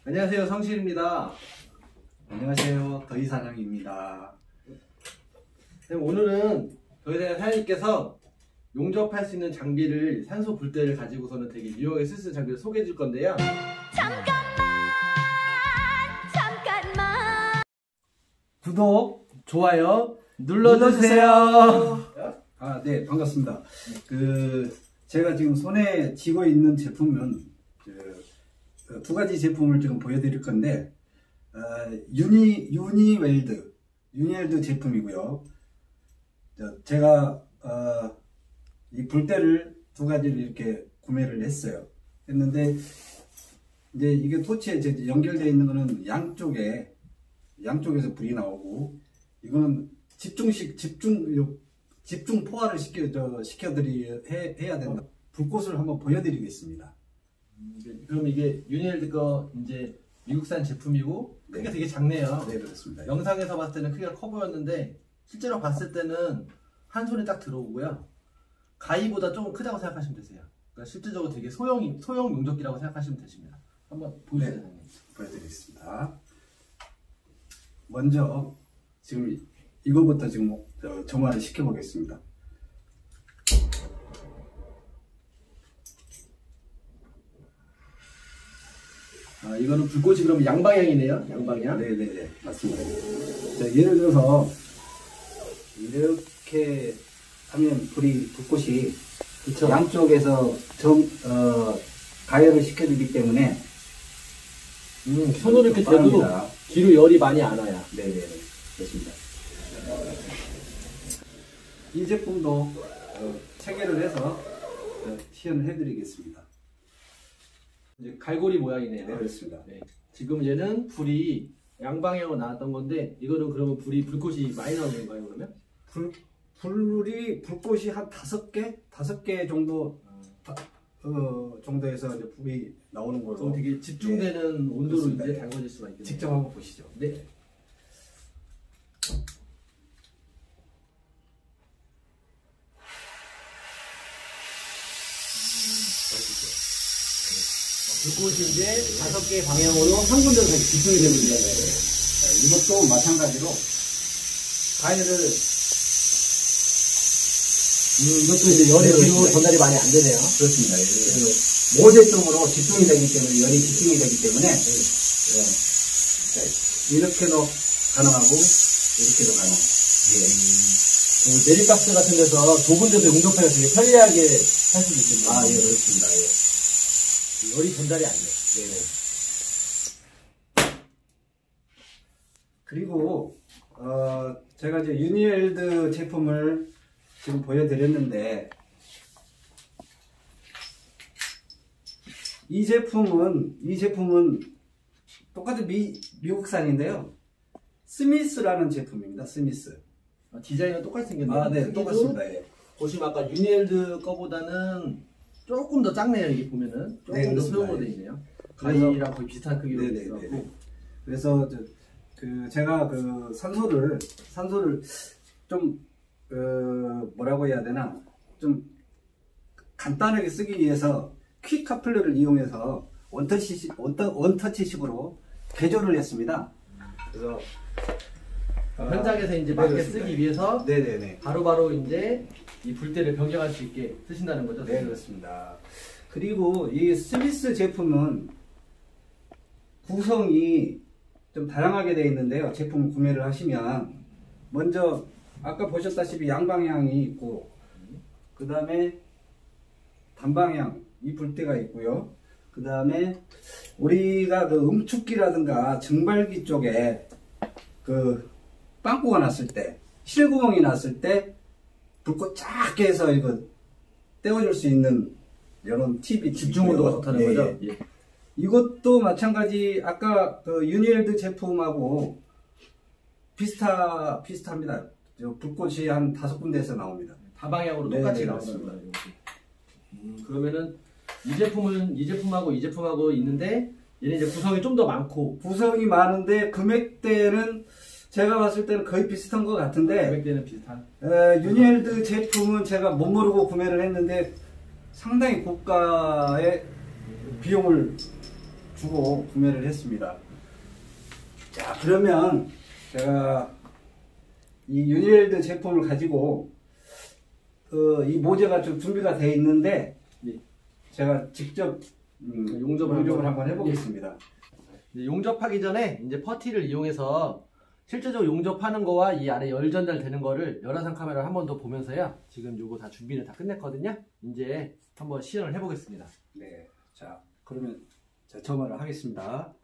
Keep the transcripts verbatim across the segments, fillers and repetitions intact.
안녕하세요, 성실입니다. 안녕하세요, 더희 사장입니다. 오늘은 더희 사장님께서 용접할 수 있는 장비를, 산소 불대를 가지고서는 되게 유용하게 쓸 수 있는 장비를 소개해 줄 건데요. 잠깐만 잠깐만 구독, 좋아요 눌러주세요. 아, 네, 반갑습니다. 그 제가 지금 손에 쥐고 있는 제품은 그, 두 가지 제품을 지금 보여드릴 건데, 어, 유니 유니웰드 유니웰드 제품이고요. 제가 어, 이 불대를 두 가지를 이렇게 구매를 했어요. 했는데 이제 이게 토치에 이제 연결되어 있는 거는 양쪽에 양쪽에서 불이 나오고, 이거는 집중식 집중 집중 포화를 시켜 저 시켜드리 해, 해야 된다. 불꽃을 한번 보여드리겠습니다. 음, 그럼 이게 유니웰드 거 이제 미국산 제품이고, 크기가 네. 되게 작네요. 네, 그렇습니다. 영상에서 봤을 때는 크기가 커 보였는데 실제로 봤을 때는 한 손에 딱 들어오고요. 가위보다 조금 크다고 생각하시면 되세요. 그러니까 실질적으로 되게 소형 소형 용접기라고 생각하시면 되십니다. 한번 보여주세요. 네, 보여드리겠습니다. 먼저 지금 이거부터 지금 정화를 시켜보겠습니다. 아, 이거는 불꽃이 그럼 양방향이네요. 양방향. 네네네, 맞습니다. 자, 예를 들어서 이렇게 하면 불이 불꽃이 그쵸. 양쪽에서 정, 어, 가열을 시켜주기 때문에 음, 손으로 이렇게 대도 빠릅니다. 뒤로 열이 많이 안 와요. 네네네, 그렇습니다. 이 제품도 어, 체결을 해서 어, 시연을 해드리겠습니다. 이제 갈고리 모양이네요. 네, 그렇습니다. 네. 지금 얘는 불이 양방향으로 나왔던 건데, 이거는 그러면 불이 불꽃이 많이 나오는 건가요, 그러면? 불, 불이 불꽃이 한 다섯 개, 다섯 개 정도 다, 어, 정도에서 이제 불이 나오는 걸로. 그럼 되게 집중되는 네. 온도로 그렇습니다. 이제 달궈질 수가 있겠네요. 직접 한번 보시죠. 네. 불꽃이 이제 다섯 개의 방향으로 한 군데로 다시 집중이 되고 있는 거예요. 이것도 마찬가지로 가위를 음, 이것도 이제 열이 네, 뒤로 그렇습니다. 전달이 많이 안 되네요. 그렇습니다. 그 모재 쪽으로 집중이 되기 때문에, 열이 집중이 되기 때문에 예. 자, 이렇게도 가능하고 이렇게도 가능. 예. 그 내리박스 같은 데서 좁은 데서 용접하기가 되게 편리하게 할 수도 있겠네요. 아, 예, 그렇습니다. 예. 열이 전달이 안 돼. 네네. 그리고 어, 제가 이제 유니웰드 제품을 지금 보여드렸는데, 이 제품은 이 제품은 똑같은 미, 미국산인데요. 스미스라는 제품입니다. 스미스. 아, 디자인은 똑같이 생겼네요. 아, 네, 크기도 똑같습니다. 예. 보시면 아까 유니엘드 거보다는 조금 더 작네요. 이게 보면은 조금 네, 더 그렇습니다. 소형으로 되어 있네요. 가위랑 거의 비슷한 크기로 네네네. 있어갖고. 그래서 저, 그 제가 그 산소를 산소를 좀 어, 뭐라고 해야 되나, 좀 간단하게 쓰기 위해서 퀵 카플러를 이용해서 원터치 원터, 원터치식으로 개조를 했습니다. 그래서 어, 현장에서 이제 네, 맞게 그렇습니다. 쓰기 위해서 네네네. 바로바로 이제 이 불대를 변경할 수 있게 쓰신다는 거죠. 네, 그렇습니다. 그리고 이 스미스 제품은 구성이 좀 다양하게 되어 있는데요. 제품 구매를 하시면 먼저 아까 보셨다시피 양방향이 있고, 그 다음에 단방향 이 불대가 있고요. 그 다음에 우리가 그 음축기라든가 증발기 쪽에 그 빵꾸가 났을 때, 실구멍이 났을 때 불꽃 작게 해서 이거 떼어줄 수 있는 이런 팁이 집중 있고요. 온도가 좋다는 예, 거죠. 예. 예. 이것도 마찬가지 아까 그 유니웰드 제품하고 비슷하, 비슷합니다. 저 불꽃이 한 다섯 군데에서 나옵니다. 다방향으로 네, 똑같이 네, 나오는 그렇습니다. 거예요. 음, 그러면은 이 제품은 이 제품하고 이 제품하고 있는데, 얘는 이제 구성이 좀 더 많고 구성이 많은데 금액대는 제가 봤을 때는 거의 비슷한 것 같은데, 가격대는 비슷한. 에, 유니웰드 제품은 제가 못 모르고 구매를 했는데 상당히 고가의 비용을 주고 구매를 했습니다. 자, 그러면 제가 이 유니웰드 제품을 가지고 어, 이 모재가 좀 준비가 되어 있는데 네. 제가 직접 음, 용접을, 용접을 한번 한번 해보겠습니다. 이제 용접하기 전에 이제 퍼티를 이용해서 실제적으로 용접하는 거와 이 안에 열 전달되는 거를 열화상 카메라를 한 번 더 보면서요. 지금 요거 다 준비를 다 끝냈거든요. 이제 한번 시연을 해보겠습니다. 네, 자 그러면 자, 점화를 하겠습니다.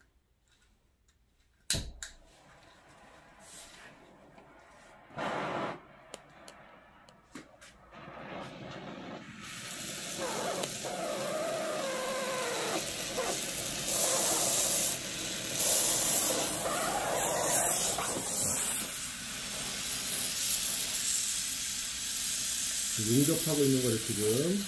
용접하고 있는 거를 지금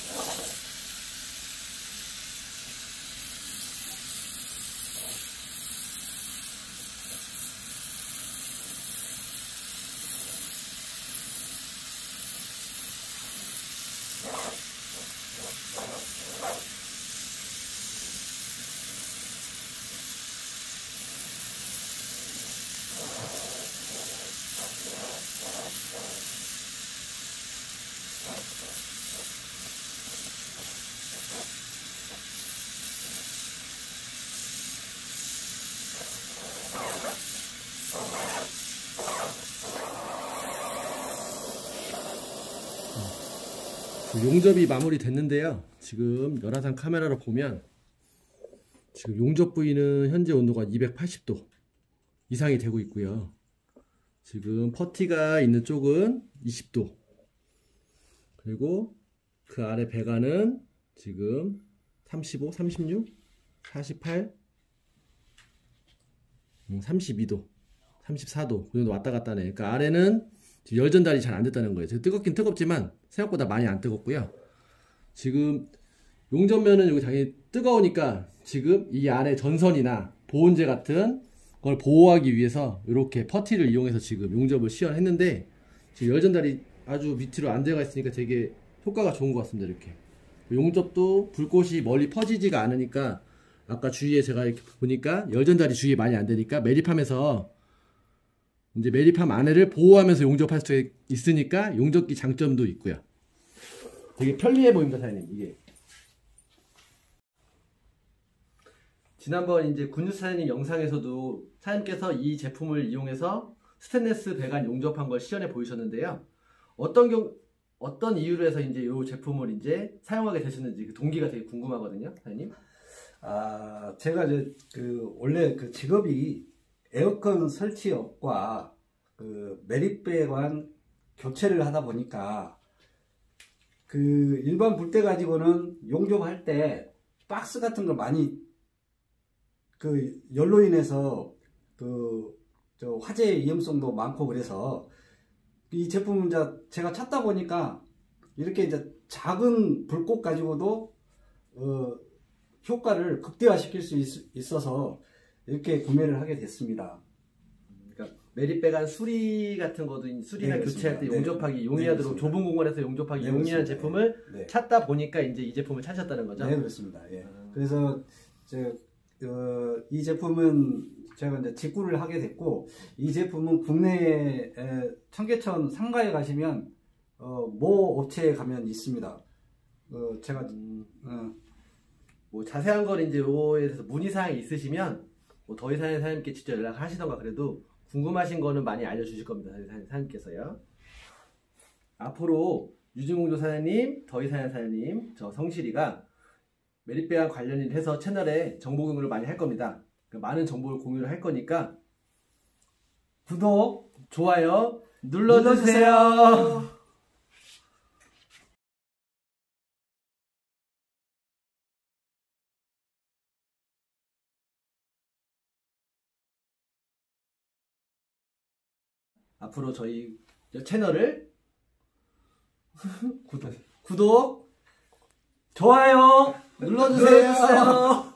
용접이 마무리됐는데요. 지금 열화상 카메라로 보면 지금 용접 부위는 현재 온도가 이백팔십 도 이상이 되고 있고요. 지금 퍼티가 있는 쪽은 이십 도, 그리고 그 아래 배관은 지금 삼십오, 삼십육, 사십팔, 음, 삼십이 도, 삼십사 도 그 정도 왔다 갔다 하네. 그러니까 아래는 지금 열 전달이 잘 안 됐다는 거예요. 뜨겁긴 뜨겁지만 생각보다 많이 안 뜨겁고요. 지금 용접면은 여기 당연히 뜨거우니까 지금 이 안에 전선이나 보온재 같은 걸 보호하기 위해서 이렇게 퍼티를 이용해서 지금 용접을 시연했는데 지금 열 전달이 아주 밑으로 안 들어가 있으니까 되게 효과가 좋은 것 같습니다. 이렇게 용접도 불꽃이 멀리 퍼지지가 않으니까 아까 주위에 제가 이렇게 보니까 열 전달이 주위에 많이 안 되니까 매립하면서 이제 매립함 안에를 보호하면서 용접할 수 있으니까 용접기 장점도 있고요. 되게 편리해 보입니다, 사장님. 이게 지난번 이제 군유 사장님 영상에서도 사장님께서 이 제품을 이용해서 스테인리스 배관 용접한 걸 시연해 보이셨는데요. 어떤 경 어떤 이유로 해서 이제 이 제품을 이제 사용하게 되셨는지 그 동기가 되게 궁금하거든요, 사장님. 아, 제가 이제 그 원래 그 직업이 에어컨 설치업과 그 매립배관 교체를 하다 보니까 그 일반 불대 가지고는 용접할 때 박스 같은 걸 많이 그 열로 인해서 그 저 화재 위험성도 많고 그래서 이 제품은 이제 제가 찾다 보니까 이렇게 이제 작은 불꽃 가지고도 어 효과를 극대화시킬 수 있, 있어서 이렇게 구매를 하게 됐습니다. 그러니까 매립배관 수리 같은 것도 수리나 네, 교체할 때 네. 용접하기 용이하도록 네, 좁은 공간에서 용접하기 네, 용이한 그렇습니다. 제품을 네. 찾다 보니까 이제 이 제품을 찾았다는 거죠. 네, 그렇습니다. 예. 아. 그래서 저, 어, 이 제품은 제가 이제 직구를 하게 됐고, 이 제품은 국내에 에, 청계천 상가에 가시면 어, 모 업체에 가면 있습니다. 어, 제가 음, 어, 뭐 자세한 건 이제 요에 대해서 문의사항이 있으시면 뭐 더 이상의 사장님께 직접 연락하시던가 그래도 궁금하신 거는 많이 알려주실 겁니다. 사장님께서요. 앞으로 유진공조 사장님, 더 이상의 사장님, 저 성실이가 매립배관 관련일 해서 채널에 정보 공유를 많이 할 겁니다. 많은 정보를 공유를 할 거니까 구독, 좋아요 눌러주세요. 눌러주세요. 앞으로 저희 채널을 구독, 구독, 좋아요 눌러주세요. 눌러주세요.